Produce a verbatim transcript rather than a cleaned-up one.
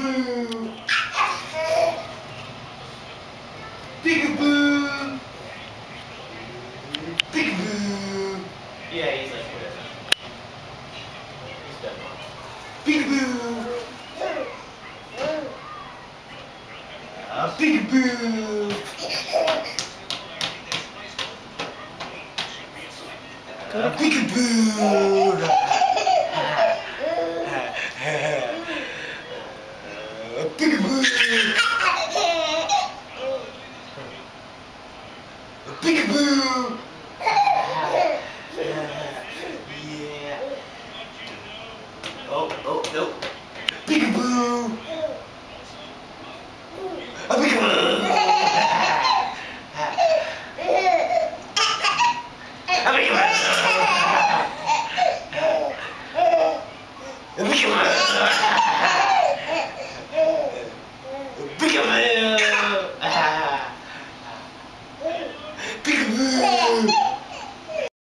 Peekaboo! Peekaboo! Peekaboo! Yeah, he's like this. He's done one. Peekaboo! Uh, peekaboo! Uh, peekaboo! Uh, peekaboo! Peekaboo! Yeah. Oh, oh, no. Peekaboo! A peekaboo! A peekaboo! A peekaboo! Peekaboo! Peekaboo!